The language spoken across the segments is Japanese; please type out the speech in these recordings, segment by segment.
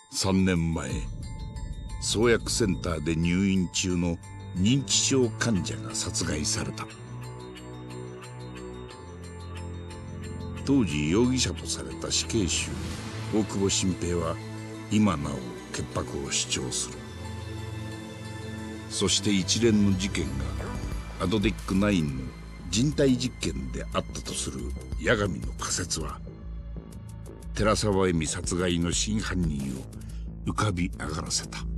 3年前創薬センターで入院中の認知症患者が殺害された。当時容疑者とされた死刑囚大久保新平は今なお潔白を主張する。そして一連の事件がアドデック9の人体実験であったとする八神の仮説は寺沢恵美殺害の真犯人を浮かび上がらせた。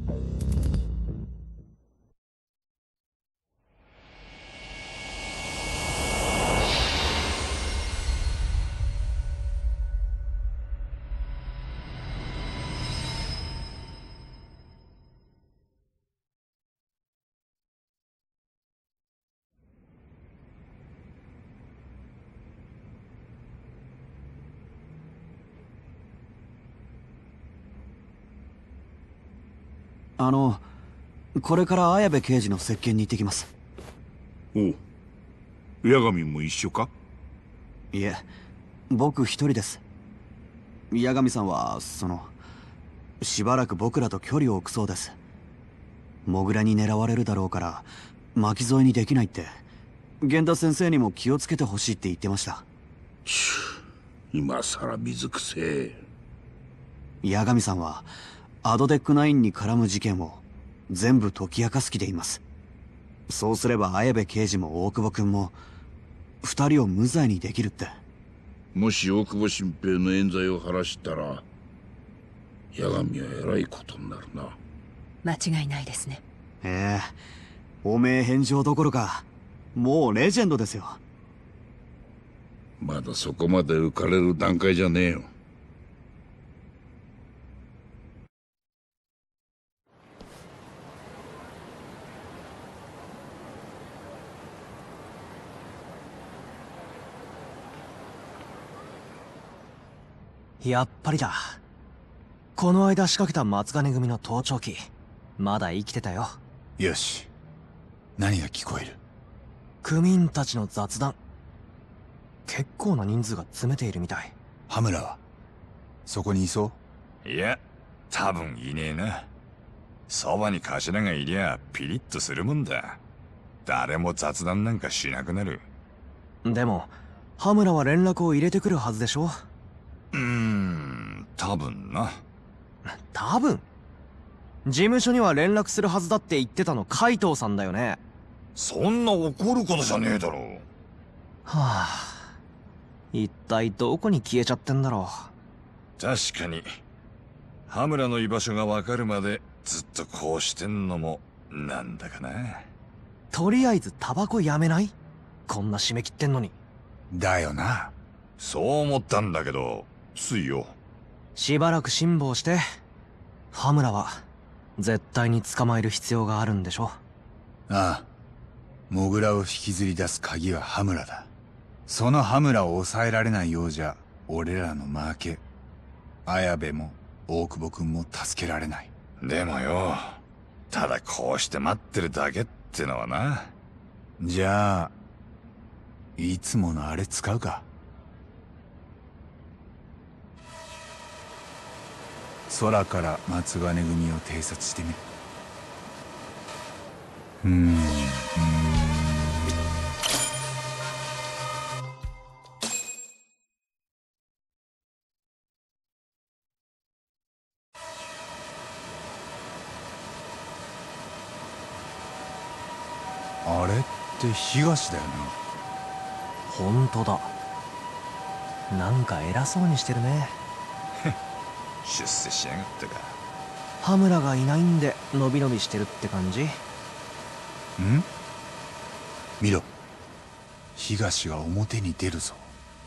これから綾部刑事の接見に行ってきます。 おう、八神も一緒か？ いえ、僕一人です。八神さんはしばらく僕らと距離を置くそうです。モグラに狙われるだろうから巻き添えにできないって、源田先生にも気をつけてほしいって言ってました。 今さら水くせえ。 八神さんはアドデック9に絡む事件を全部解き明かす気でいます。そうすれば綾部刑事も大久保君も2人を無罪にできるって。 もし大久保新平の冤罪を晴らしたら八神はえらいことになるな。 間違いないですね。 汚名返上どころかもうレジェンドですよ。 まだそこまで浮かれる段階じゃねえよ。 やっぱりだ。この間仕掛けた松金組の盗聴器、まだ生きてたよ。 よし、何が聞こえる？ 組員たちの雑談。結構な人数が詰めているみたい。 羽村はそこにいそう？いや、多分いねえな。そばに頭がいりゃピリッとするもんだ。誰も雑談なんかしなくなる。 でも羽村は連絡を入れてくるはずでしょ？ 多分な。 多分？事務所には連絡するはずだって言ってたの海藤さんだよね。 そんな怒ることじゃねえだろ。 はあ、一体どこに消えちゃってんだろう。確かに羽村の居場所が分かるまでずっとこうしてんのもなんだかな。 とりあえずタバコやめない？こんな締め切ってんのに。 だよな。 そう思ったんだけどついよ。 しばらく辛抱して。羽村は絶対に捕まえる必要があるんでしょ？ ああ、モグラを引きずり出す鍵は羽村だ。その羽村を抑えられないようじゃ俺らの負け。綾部も大久保君も助けられない。 でもよ、ただこうして待ってるだけってのはな。 じゃあいつものあれ使うか。空から松金組を偵察してみる。あれって東だよな。 ほんとだ。なんか偉そうにしてるね。 出世しやがったか。 羽村がいないんでのびのびしてるって感じ？ 見ろ、東が表に出るぞ。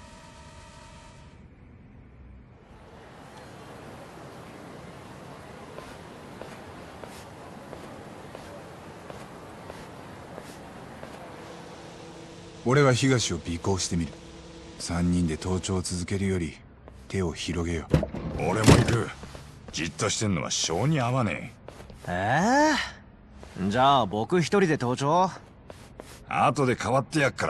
俺は東を尾行してみる。3人で盗聴を続けるより手を広げよう。 俺も行く。じっとしてんのは性に合わねえ。じゃあ僕一人で盗聴？ 後で代わってやっから。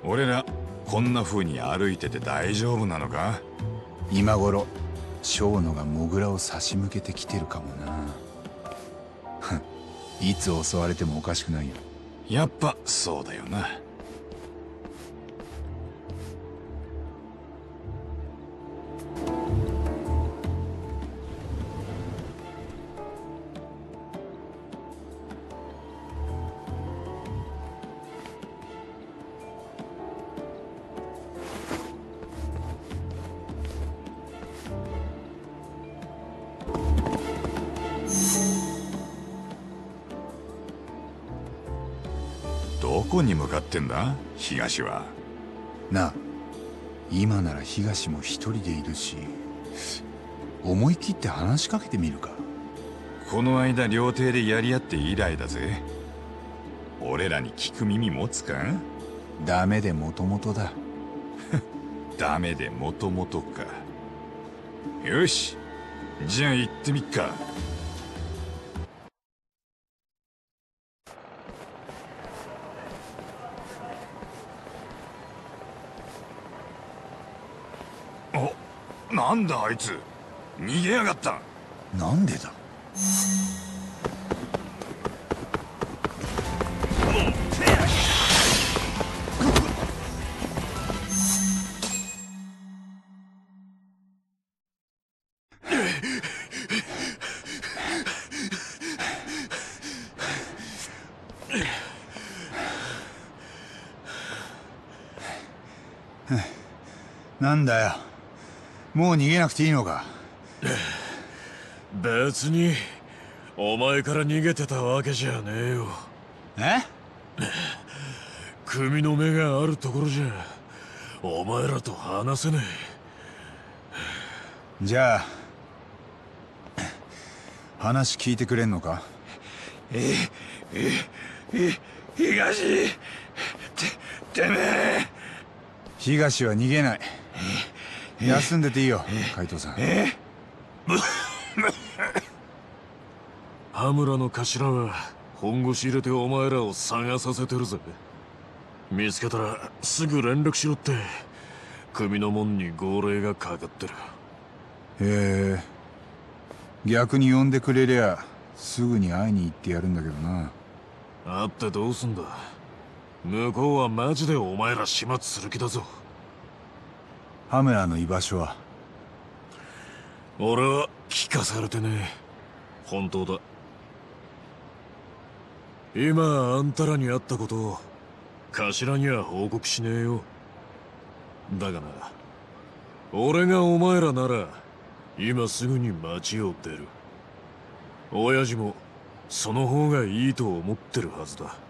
俺らこんな風に歩いてて大丈夫なのか？ 今頃小野がモグラを差し向けてきてるかもな。いつ襲われてもおかしくないよ。 やっぱそうだよな。どこに向かってんだ東は。 なあ、今なら東も一人でいるし、思い切って話しかけてみるか。 この間料亭でやり合って以来だぜ。俺らに聞く耳持つか？ ダメでもともとだ。 ダメでもともとか。よし、じゃあ行ってみっか。お、なんだあいつ、逃げやがった。 なんでだ。なんだよ、もう逃げなくていいのか。 別にお前から逃げてたわけじゃねえよ。 え？ 組の目があるところじゃお前らと話せねじゃあ話聞いてくれんのか。 東、てめえ。 東は逃げない。休んでていいよ、海藤さん。 羽村の頭は本腰入れてお前らを探させてるぜ。見つけたらすぐ連絡しろって組の門に号令がかかってる。 へえ、逆に呼んでくれりゃすぐに会いに行ってやるんだけどな。 会ってどうすんだ。向こうはマジでお前ら始末する気だぞ。 羽村の居場所は？ 俺は聞かされてねえ。本当だ。今あんたらに会ったことを頭には報告しねえよ。だがな、俺がお前らなら今すぐに町を出る。親父もその方がいいと思ってるはずだ。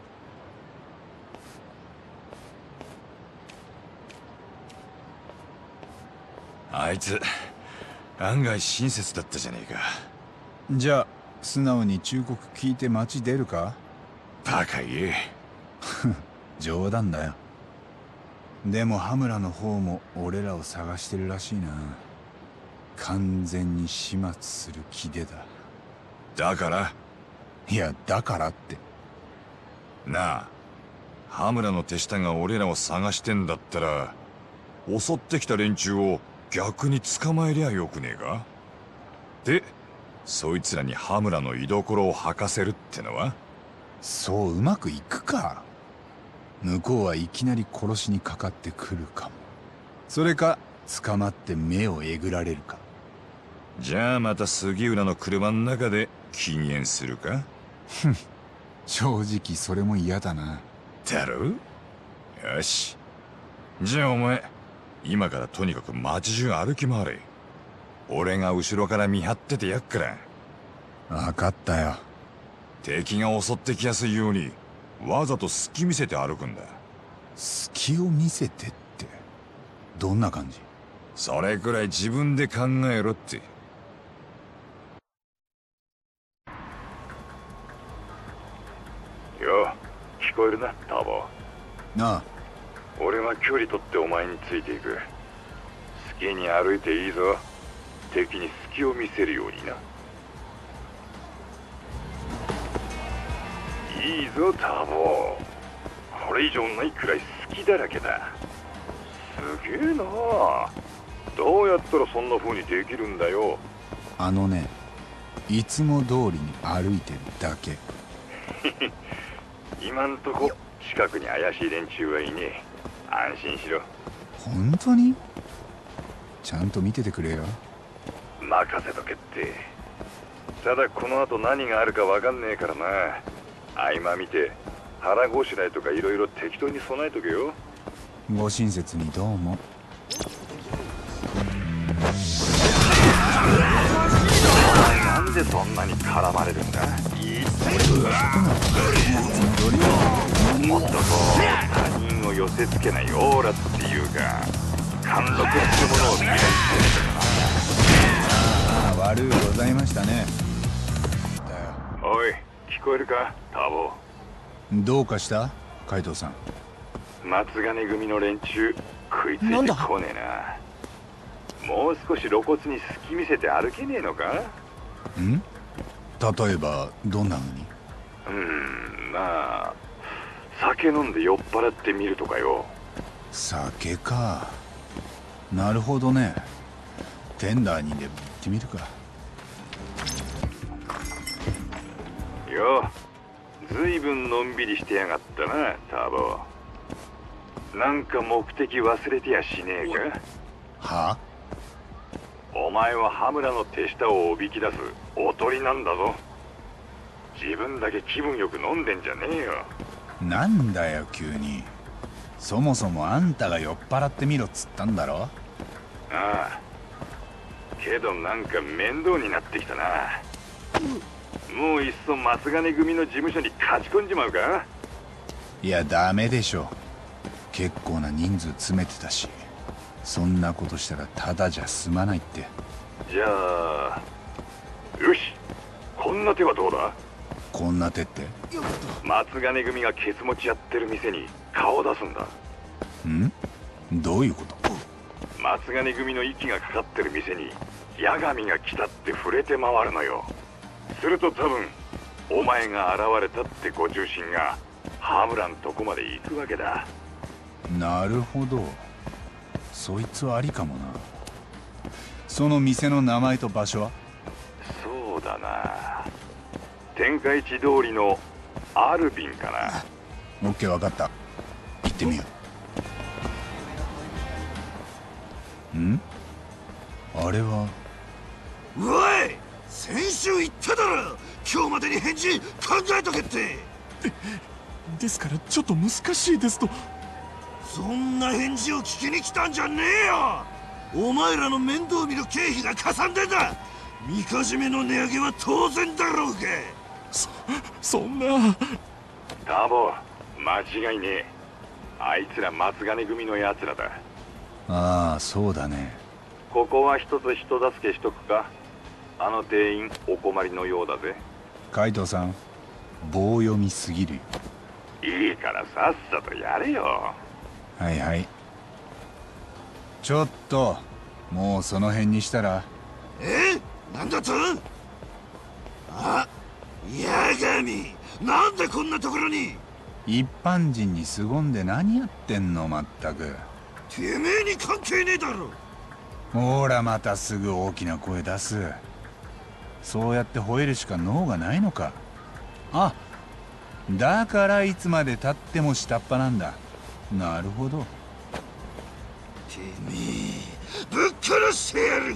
あいつ案外親切だったじゃねえか。 じゃあ素直に忠告聞いて町出るか？ バカ言え。 冗談だよ。でも羽村の方も俺らを探してるらしいな。完全に始末する気でだ。 だから？ いや、だからってなあ、羽村の手下が俺らを探してんだったら襲ってきた連中を逆に捕まえりゃよくねえか。でそいつらに羽村の居所を吐かせるってのは？ そううまくいくか。向こうはいきなり殺しにかかってくるかも。それか捕まって目をえぐられるか。 じゃあまた杉浦の車の中で禁煙するか？ 正直それも嫌だな。 だろ？よし、じゃあお前今からとにかく街中歩き回れ。俺が後ろから見張っててやっから。 分かったよ。 敵が襲ってきやすいようにわざと隙見せて歩くんだ。 隙を見せてってどんな感じ？ それくらい自分で考えろって。よ、聞こえるな、ターボ。 なあ。 俺は距離取ってお前についていく。好きに歩いていいぞ。敵に隙を見せるようにな。いいぞターボ。 これ以上ないくらい好きだらけだ。すげえなあ。どうやったらそんな風にできるんだよ。 いつも通りに歩いてるだけ。 今んとこ近くに怪しい連中はいねえ。安心しろ。 本当に？ちゃんと見ててくれよ。 任せとけって。ただこの後何があるかわかんねえからな。合間見て腹ごしらえとかいろいろ適当に備えとけよ。 ご親切にどうも。 なんでそんなに絡まれるんだ。もっとこう他人を寄せつけないオーラっていうか貫禄ってものを見ないああ、悪うございましたね。 おい、聞こえるかターボ。 どうかした海藤さん。 松金組の連中食いついてこねえな。もう少し露骨に隙見せて歩けねえのか。 ん？例えばどんな風に？ まあ酒飲んで酔っ払ってみるとかよ。 酒か。なるほどね。テンダーにでも行ってみるか。 よ、ずいぶんのんびりしてやがったなターボ。なんか目的忘れてやしねえか。 は？ お前は羽村の手下をおびき出すおとりなんだぞ。自分だけ気分よく飲んでんじゃねえよ。 なんだよ急に。そもそもあんたが酔っ払ってみろっつったんだろ。 ああ、けどなんか面倒になってきたな。もういっそ松金組の事務所に勝ち込んじまうか。 いやダメでしょ。結構な人数詰めてたし、そんなことしたらただじゃ済まないって。 じゃあよし、こんな手はどうだ。 こんな手って？ 松金組がケツ持ちやってる店に顔を出すんだ。 どういうこと？ 松金組の息がかかってる店に八神が来たって触れて回るのよ。すると多分お前が現れたってご重臣が羽村んとこまで行くわけだ。 なるほど、そいつはありかもな。その店の名前と場所は？ そうだな、天下一通りのアルビンかな。 オッケー、分かった。行ってみよう。あれは？ おい、先週言っただろ、今日までに返事考えとけって。 ですからちょっと難しいですと。 そんな返事を聞きに来たんじゃねえよ。お前らの面倒見る経費がかさんでんだ。みかじめの値上げは当然だろうが。 そんな。 ターボ、間違いねえ。あいつら松金組のやつらだ。 ああ、そうだね。 ここは一つ人助けしとくか。あの店員お困りのようだぜ。 海藤さん、棒読みすぎるよ。 いいからさっさとやれよ。 はいはい。ちょっともうその辺にしたら。 なんだと？あ、八神、なんでこんなところに。 一般人に凄んで何やってんのまったく。 てめえに関係ねえだろ。 ほらまたすぐ大きな声出す。そうやって吠えるしか能がないのか。あ、だからいつまでたっても下っ端なんだ。なるほど。 てめえぶっ殺してやる。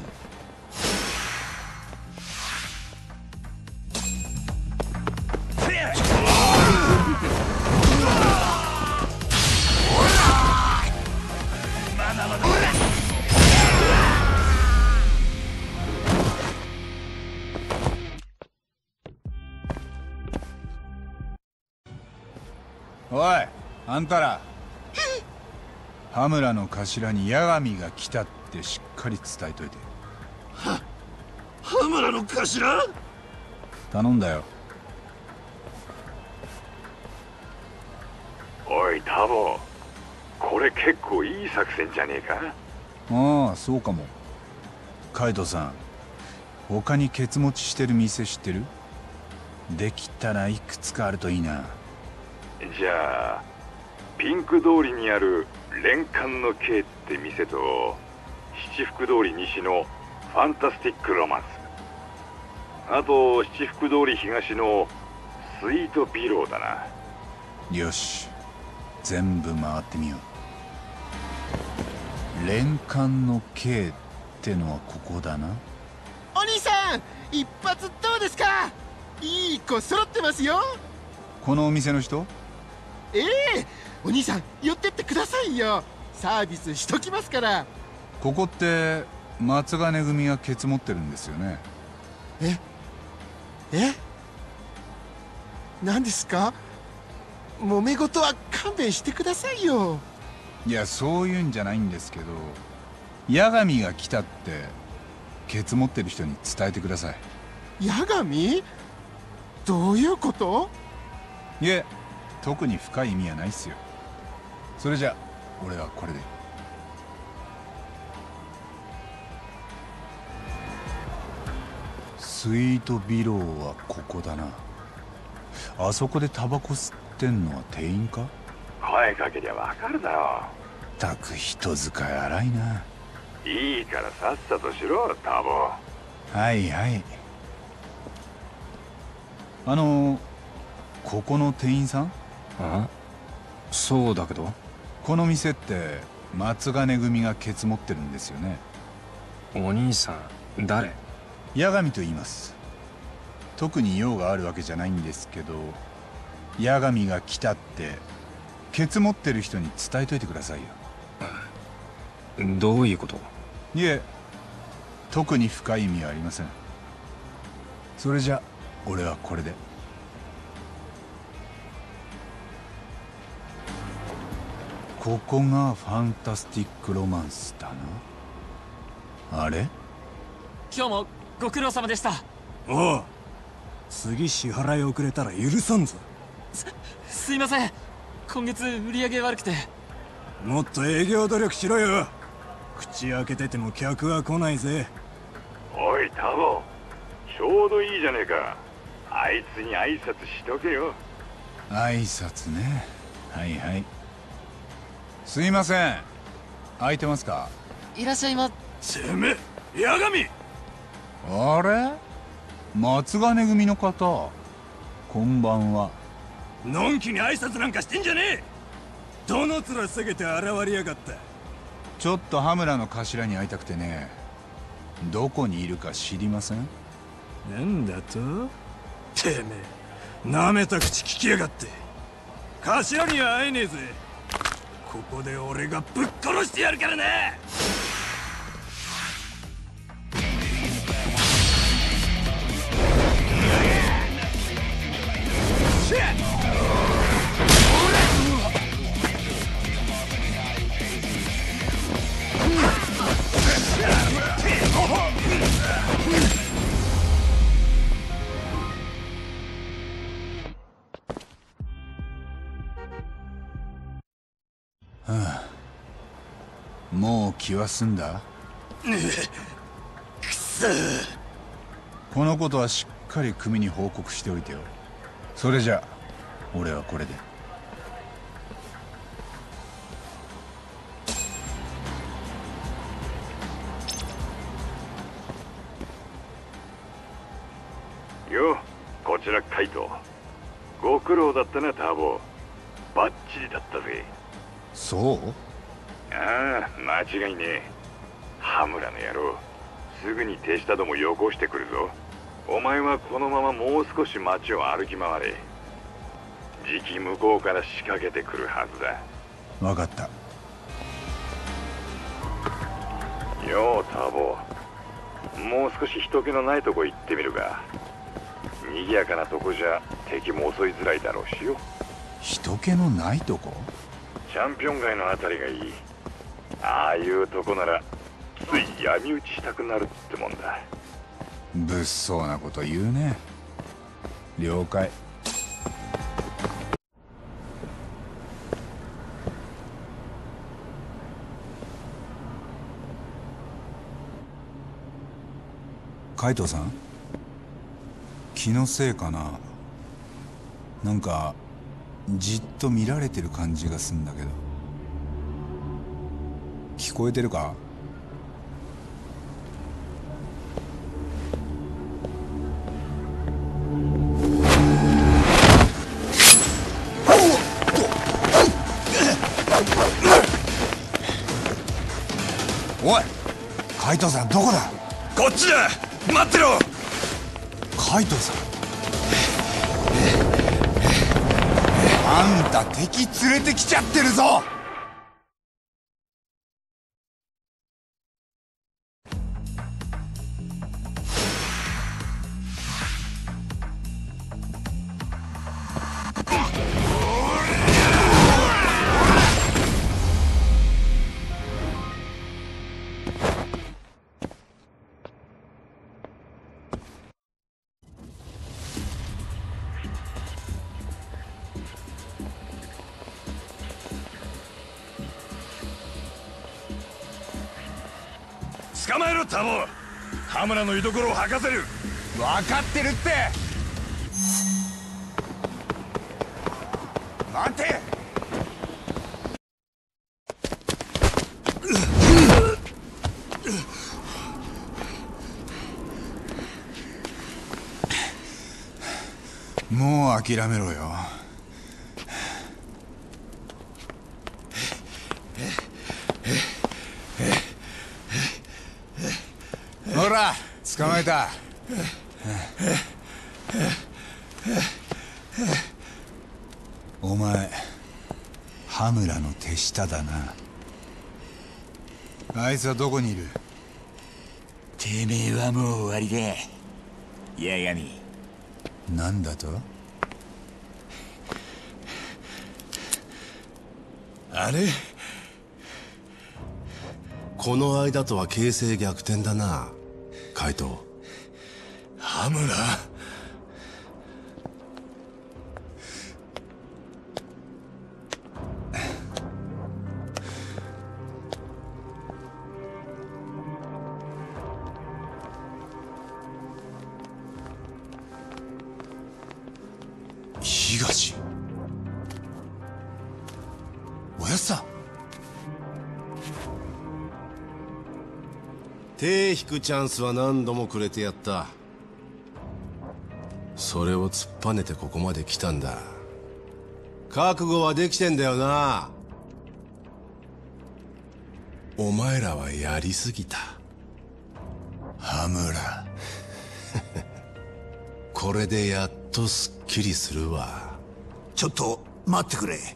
おい、あんたら。羽村の頭に八神が来たってしっかり伝えといて。 羽村の頭？ 頼んだよ。 おいタボ、これ結構いい作戦じゃねえか。 ああ、そうかも。海藤さん、他にケツ持ちしてる店知ってる？できたらいくつかあるといいな。 じゃあピンク通りにある連環のKって店と、七福通り西のファンタスティックロマンス、あと七福通り東のスイートビローだな。 よし、全部回ってみよう。連環の K ってのはここだな。 お兄さん、一発どうですか？いい子揃ってますよ。 このお店の人？ ええ、お兄さん寄ってってくださいよ。サービスしときますから。 ここって松金組がケツ持ってるんですよね。 え？何ですか？揉め事は勘弁してくださいよ。 いや、そういうんじゃないんですけど、八神が来たってケツ持ってる人に伝えてください。 八神？どういうこと？ いえ、特に深い意味はないっすよ。それじゃ俺はこれで。スイートビローはここだな。あそこでタバコ吸ってんのは店員か？ 声かけりゃわかるだろ。 たく人使い荒いな。 いいからさっさとしろ、タボ。 はいはい。ここの店員さん？ あ、そうだけど。 この店って松金組がケツ持ってるんですよね。 お兄さん誰？ 八神と言います。特に用があるわけじゃないんですけど、八神が来たってケツ持ってる人に伝えといてくださいよ。 どういうこと？ いえ、特に深い意味はありません。それじゃ俺はこれで。ここがファンタスティックロマンスだな。あれ？ 今日もご苦労様でした。 おう、次支払い遅れたら許さんぞ。 すいません、今月売り上げ悪くて。 もっと営業努力しろよ。口開けてても客は来ないぜ。 おいタボ、ちょうどいいじゃねえか。あいつに挨拶しとけよ。 挨拶ね。はいはい。すいません、空いてますか？ いらっしゃいま。 てめえ、八神！ あれ？松金組の方、こんばんは。 のんきに挨拶なんかしてんじゃねえ。どの面下げて現れやがった。 ちょっと羽村の頭に会いたくてね。どこにいるか知りません？ なんだと？てめえ、なめた口聞きやがって。頭には会えねえぜ。ここで俺がぶっ殺してやるからな。 もう気は済んだ？ くそ。 このことはしっかり組に報告しておいてよ。それじゃ俺はこれで。 よ、こちらカイト。ご苦労だったなターボ。バッチリだったぜ。 そう？ ああ、間違いねえ。羽村の野郎、すぐに手下どもよこしてくるぞ。お前はこのままもう少し街を歩き回れ。じき向こうから仕掛けてくるはずだ。 分かった。 ようターボ、もう少し人気のないとこ行ってみるか。賑やかなとこじゃ敵も襲いづらいだろうしよ。 人気のないとこ？ チャンピオン街のあたりがいい。ああいうとこならつい闇討ちしたくなるってもんだ。 物騒なこと言うね。了解。海藤さん、気のせいかな。なんかじっと見られてる感じがすんだけど。聞こえてるか？おい、海藤さんどこだ？ こっちだ。待ってろ。 海藤さん、あんた敵連れてきちゃってるぞ。 捕まえろタモ。羽村の居所を吐かせる。 分かってるって。待て。もう諦めろよ。ほら、捕まえた。お前、羽村の手下だな。あいつはどこにいる？ てめえはもう終わりだ、八神。 なんだと？ あれ？この間とは形勢逆転だな、海藤。 羽村？東？おやっさん？ 手引くチャンスは何度もくれてやった。それを突っぱねてここまで来たんだ。覚悟はできてんだよな。お前らはやりすぎた。 羽村。 これでやっとすっきりするわ。 ちょっと待ってくれ。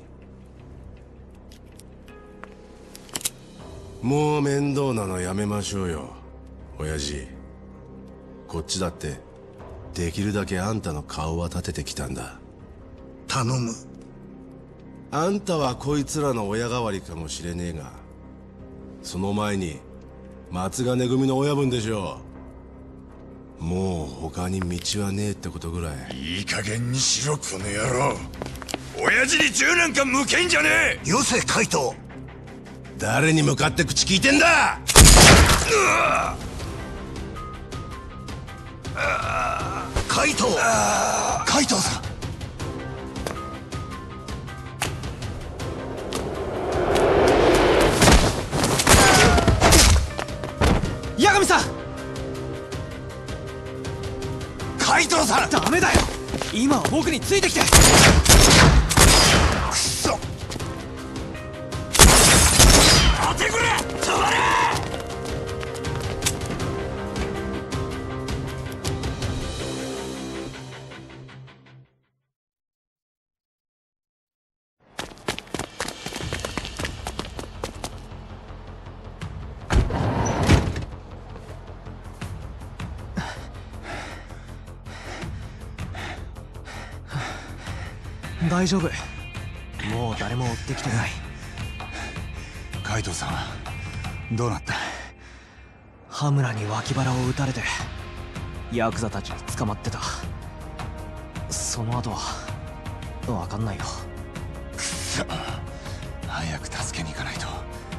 もう面倒なのやめましょうよ、親父。こっちだってできるだけあんたの顔は立ててきたんだ。 頼む。 あんたはこいつらの親代わりかもしれねえが、その前に松金組の親分でしょう。もう他に道はねえってことぐらい。 いい加減にしろこの野郎。親父に銃なんか向けんじゃねえ。 よせ海藤。 誰に向かって口聞いてんだ。 海藤。 海藤さん。 八神さん。 海藤さん。 ダメだよ、今は僕についてきて。 くそ。待てくれ。止まれ。 大丈夫、もう誰も追ってきてない。 海藤さんはどうなった？ 羽村に脇腹を撃たれてヤクザたちに捕まってた。その後は分かんないよ。 くそ、早く助けに行かないと。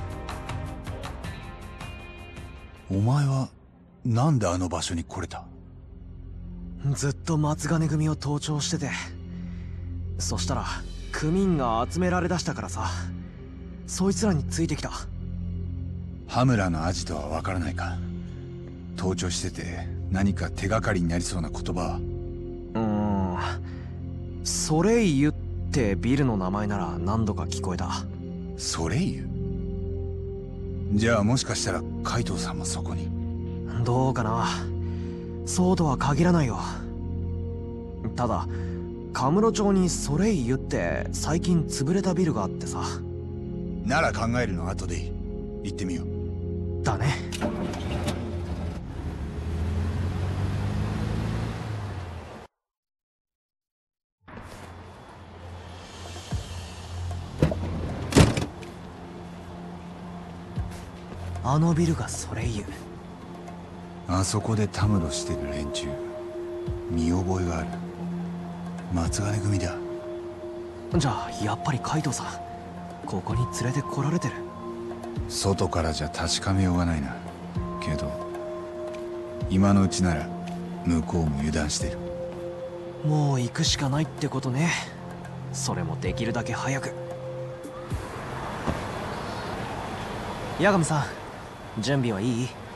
お前はなんであの場所に来れた？ ずっと松金組を盗聴してて、そしたらクミンが集められだしたからさ、そいつらについてきた。 羽村のアジトはわからないか？盗聴してて何か手がかりになりそうな言葉は。 ソレイユってビルの名前なら何度か聞こえた。 ソレイユ？じゃあもしかしたら海藤さんもそこに。 どうかな、そうとは限らないよ。ただカムロ町にソレイユって最近潰れたビルがあってさ。 なら考えるの後でいい。行ってみよう。 だね。あのビルがソレイユ。 あそこでたむろしてる連中、見覚えがある。松金組だ。 じゃあやっぱりカイトさんここに連れてこられてる。 外からじゃ確かめようがないな。けど今のうちなら向こうも油断してる。 もう行くしかないってことね。それもできるだけ早く。八神さん準備はいい？